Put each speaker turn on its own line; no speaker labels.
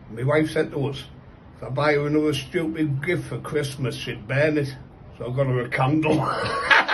My wife said to us, if I buy her another stupid gift for Christmas, she'd burn it. So I got her a candle.